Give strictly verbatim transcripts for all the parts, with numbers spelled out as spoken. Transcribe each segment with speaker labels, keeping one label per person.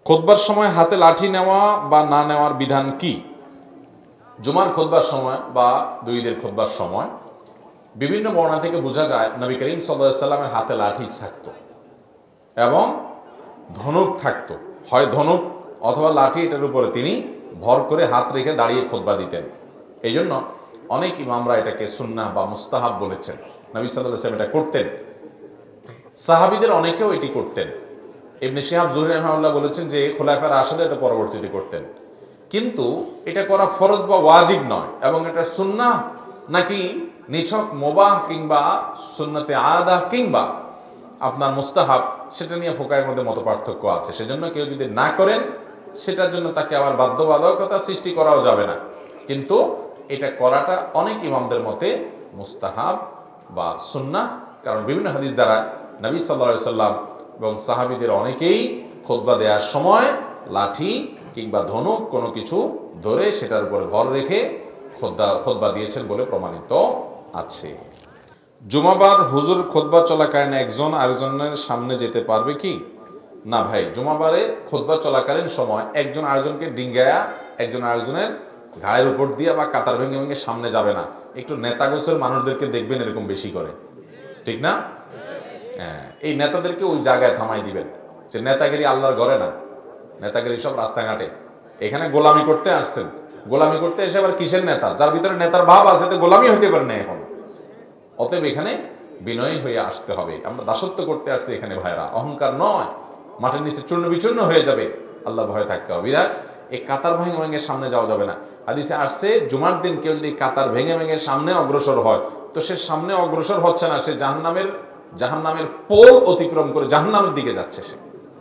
Speaker 1: খুতবার সময় হাতে লাঠি নেওয়া বা না নেওয়ার বিধান কি? জুমার খুতবার সময় বা দুই ঈদের খুতবার সময় বিভিন্ন বর্ণনা থেকে বোঝা যায় নবী করিম সাল্লাল্লাহু আলাইহি সাল্লামের হাতে লাঠি থাকতো এবং ধনুক থাকতো, হয় ধনুক অথবা লাঠি, এটার উপরে তিনি ভর করে হাত রেখে দাঁড়িয়ে খুতবা দিতেন। এই জন্য অনেক ইমামরা এটাকে সুন্নাহ বা মুস্তাহাব বলেছেন। নবী সাল্লাল্লাহু আলাইহি সাল্লাম এটা করতেন, সাহাবীদের অনেকেও এটি করতেন। ইবনে শিহাব জুহরি রাহিমাহুল্লাহ বলেছেন যে খোলাফায়ে রাশিদুন এটা পরবর্তীতে করতেন, কিন্তু এটা করা ফরজ বা ওয়াজিব নয়, এবং এটা সুন্নাহ নাকি নিছক মুবাহ কিংবা সুন্নতে আদা কিংবা আপনার মুস্তাহাব, সেটা নিয়ে ফোকাহের মধ্যে মত পার্থক্য আছে। সেজন্য কেউ যদি না করেন সেটার জন্য তাকে আবার বাধ্যবাধকতা সৃষ্টি করাও যাবে না, কিন্তু এটা করাটা অনেক ইমামদের মতে মুস্তাহাব বা সুন্নাহ। কারণ বিভিন্ন হাদিস দ্বারা নবী সাল্লাল্লাহু আলাইহি সাল্লাম এবং সাহাবীদের অনেকেই খুতবা দেওয়ার সময় লাঠি কিংবা ধনুক কোনো কিছু ধরে সেটার উপরে ভর রেখে খুতবা খুতবা দিয়েছেন বলে প্রমাণিত আছে। জুমাবার হুজুর খুতবা চলাকালীন একজন আরেকজনের সামনে যেতে পারবে কি? না ভাই, জুমাবারে খুতবা চলাকালীন সময় একজন আরেকজনকে ডিঙ্গায়া একজন আরেকজনের ঘাড়ের উপর দিয়ে বা কাতার ভেঙে ভেঙে সামনে যাবে না। একটু নেতা গোছের মানুষদেরকে দেখবেন এরকম বেশি করে, ঠিক না? হ্যাঁ, এই নেতাদেরকে ওই জায়গায় থামাই দিবেন যে নেতাগিরি আল্লাহর ঘরে না, নেতাগিরি সব রাস্তাঘাটে। এখানে গোলামি করতে আসছেন, গোলামি করতে এসে আবার কিসের নেতা? যার ভিতরে নেতার ভাব আছে তো গোলামি হতে পারে না এখন। অতএব এখানে বিনয়ী হয়ে আসতে হবে। আমরা দাসত্ব করতে আসছি এখানে ভাইরা, অহংকার নয়। মাটির নিচে চূর্ণ বিচূর্ণ হয়ে যাবে, আল্লাহ ভয় থাকতে হবে। বিধায় এই কাতার ভেঙে ভেঙে সামনে যাওয়া যাবে না। হাদিসে আসছে জুমার দিন কেউ যদি কাতার ভেঙে ভেঙে সামনে অগ্রসর হয় তো সে সামনে অগ্রসর হচ্ছে না, সে জাহান্নামের জাহান্নামের পোল অতিক্রম করে জাহান্নামের দিকে যাচ্ছে সে।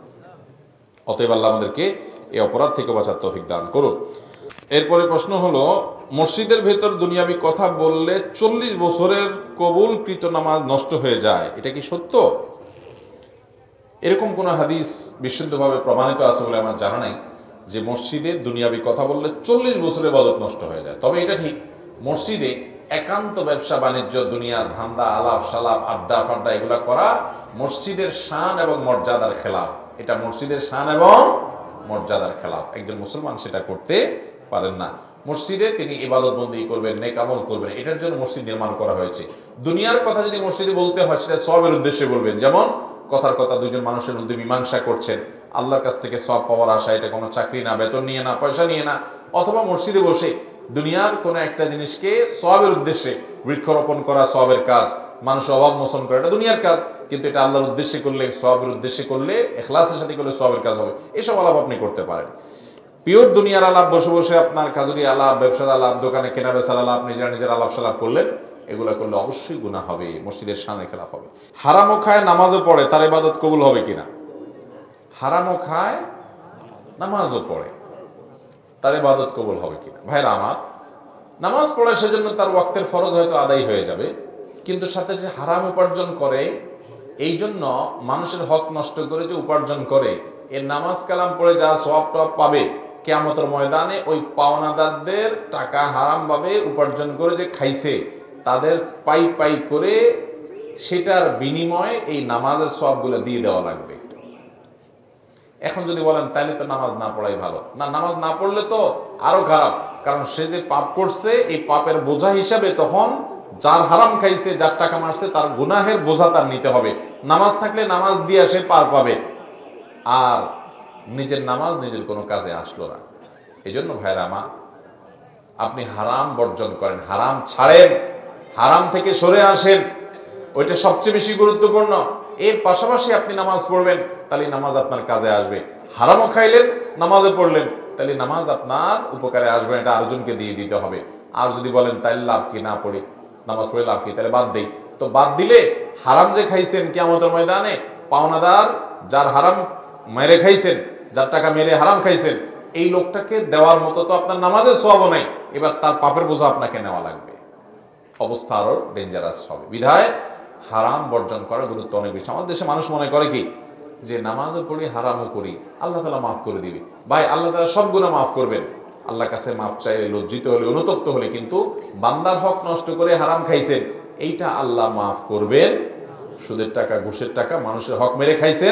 Speaker 1: অতএব আল্লাহ আমাদেরকে এই অপরাধ থেকে বাঁচার তৌফিক দান করুন। এরপরে প্রশ্ন হলো, মসজিদের ভেতর দুনিয়াবি কথা বললে চল্লিশ বছরের কবুলকৃত নামাজ নষ্ট হয়ে যায়, এটা কি সত্য? এরকম কোনো হাদিস বিশুদ্ধভাবে প্রমাণিত আছে বলে আমার জানা নাই যে মসজিদে দুনিয়াবি কথা বললে চল্লিশ বছরের ইবাদত নষ্ট হয়ে যায়। তবে এটা ঠিক, মসজিদে একান্ত ব্যবসা বাণিজ্য, দুনিয়ার ধান্দা, আলাপ সালাপ, আড্ডা ফাড্ডা এগুলা করা মসজিদের শান এবং মর্যাদার খেলাফ। এটা মসজিদের শান এবং মর্যাদার খেলাফ। একজন মুসলমান সেটা করতে পারেন না। মসজিদে তিনি ইবাদত বন্দি করবেন, নেক আমল করবেন, এটার জন্য মসজিদ নির্মাণ করা হয়েছে। দুনিয়ার কথা যদি মসজিদে বলতে হয় সেটা সওয়াবের উদ্দেশ্যে বলবেন। যেমন কথার কথা দুজন মানুষের মধ্যে মীমাংসা করছেন, আল্লাহর কাছ থেকে সওয়াব পাওয়ার আশা, এটা কোনো চাকরি না, বেতন নিয়ে না, পয়সা নিয়ে না। অথবা মসজিদে বসে দুনিয়ার কোনো একটা জিনিসকে সওয়াবের উদ্দেশ্যে, বৃক্ষরোপণ করা সওয়াবের কাজ, মানুষের অভাব মোচন করা, এটা দুনিয়ার কাজ, কিন্তু এটা আল্লাহর উদ্দেশ্যে করলে, সওয়াবের উদ্দেশ্যে করলে, ইখলাসের সাথে করলে সওয়াবের কাজ হবে। এসব আলাপ আপনি করতে পারেন। পিওর দুনিয়ার আলাপ, বসে বসে আপনার কাজুরি আলাপ, ব্যবসার আলাপ, দোকানে কেনা বেচার আলাপ, নিজেরা নিজের আলাপ সালাপ করলেন, এগুলা করলে অবশ্যই গুনাহ হবে, মসজিদের শানের খেলাফ হবে। হারামও খায় নামাজও পড়ে, তার ইবাদত কবুল হবে কিনা? হারামও খায় নামাজও পড়ে, তার ইবাদত কবুল হবে কিনা? ভাইরা আমার, নামাজ পড়ে সেজন্য তার ওয়াক্তের ফরজ হয়তো আদায় হয়ে যাবে, কিন্তু সাথে যে হারাম উপার্জন করে, এই জন্য মানুষের হক নষ্ট করে যে উপার্জন করে, এর নামাজ কালাম পড়ে যা সওয়াব টওয়াব পাবে কিয়ামতের ময়দানে ওই পাওনাদারদের টাকা হারামভাবে উপার্জন করে যে খাইছে তাদের পাই পাই করে সেটার বিনিময়ে এই নামাজের সওয়াবগুলো দিয়ে দেওয়া লাগবে। এখন যদি বলেন তাইলে তো নামাজ না পড়াই ভালো, না, নামাজ না পড়লে তো আরো খারাপ। কারণ সে যে পাপ করছে এই পাপের বোঝা হিসাবে তখন যার হারাম খাইছে, যার টাকা মারছে, তার গুনাহের বোঝা তার নিতে হবে। নামাজ থাকলে নামাজ দিয়ে সে পার পাবে, আর নিজের নামাজ নিজের কোনো কাজে আসলো না। এই জন্য ভাইরা আমার, আপনি হারাম বর্জন করেন, হারাম ছাড়েন, হারাম থেকে সরে আসেন, ওইটা সবচেয়ে বেশি গুরুত্বপূর্ণ। এর পাশাপাশি আপনি নামাজ পড়বেন, তাহলে নামাজ আপনার কাজে আসবে। হারামও খাইলেন, নামাজে পড়লেন, তাহলে নামাজ আপনার উপকারে আসবে, এটা আরেকজনকে দিয়ে দিতে হবে। আর যদি বলেন তাইলে লাভ কি, না পড়ি, নামাজ পড়ে লাভ কি, তাহলে বাদ দেই, তো বাদ দিলে হারাম যে খাইছেন কিয়ামতের ময়দানে পাওনাদার, যার হারাম মেরে খাইছেন, যার টাকা মেরে হারাম খাইছেন, এই লোকটাকে দেওয়ার মতো তো আপনার নামাজের সওয়াবও নাই। এবার তার পাপের বোঝা আপনাকে নেওয়া লাগবে, অবস্থা আরো ডেঞ্জারাস হবে। বিধায় হারাম বর্জন করার গুরুত্ব অনেক বেশি। আমাদের দেশে মানুষ মনে করে কি যে নামাজও পড়ি হারামও করি, আল্লাহ তাআলা মাফ করে দিবে। ভাই, আল্লাহ তাআলা সব গুনাহ মাফ করবেন, আল্লাহর কাছে মাফ চাইলে, লজ্জিত হলে, অনুতপ্ত হলে, কিন্তু বান্দার হক নষ্ট করে হারাম খাইছেন, এইটা আল্লাহ মাফ করবেন। সুদের টাকা, ঘুষের টাকা, মানুষের হক মেরে খাইছেন,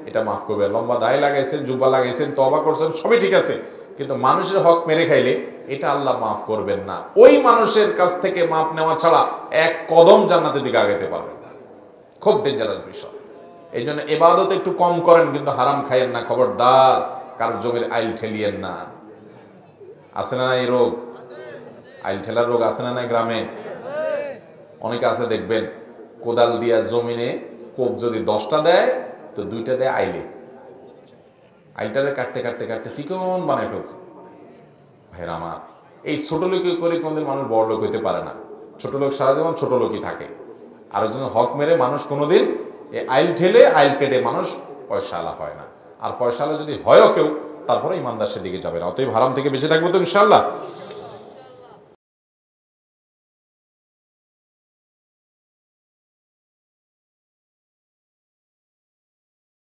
Speaker 1: এটা মাফ করবে। লম্বা দায় লাগাইছেন, জুব্বা লাগাইছেন, তওবা করছেন, সবই ঠিক আছে, কিন্তু মানুষের হক মেরে খাইলে এটা আল্লাহ মাফ করবেন না। ওই মানুষের কাছ থেকে মাফ নেওয়া ছাড়া এক কদম জান্নাতের দিকে আগাইতে পারবেন না। খুব ডেঞ্জারাস বিষয়। এই জন্য ইবাদত একটু কম করেন, কিন্তু হারাম খাইয়েন না, খবরদার। কারোর জমির আইল ঠেলিয়েন না। আছে না এই রোগ? আইল ঠেলার রোগ আছে না নাই গ্রামে? অনেকে আছে দেখবেন, কোদাল দিয়া জমিনে কোপ যদি দশটা দেয় তো দুইটা দেয় আইলে। আইলটারে কাটতে কাটতে কাটতে চিকন বানায় ফেলছে। ভাইরা আমার, এই ছোট লোকই করে কোনদিন মানুষ বড় লোক হইতে পারে না। ছোট লোক সারা জীবন ছোট লোকই থাকে। আর ওই জন্য হক মেরে মানুষ কোনোদিন এই আইল ঠেলে আইল কেটে মানুষ পয়সা আলা হয় না। আর পয়সা আলা যদি হয়ও কেউ, তারপরে ইমানদার সেদিকে যাবে না। অতএব হারাম থেকে বেঁচে থাকবো তো ইনশাআল্লাহ।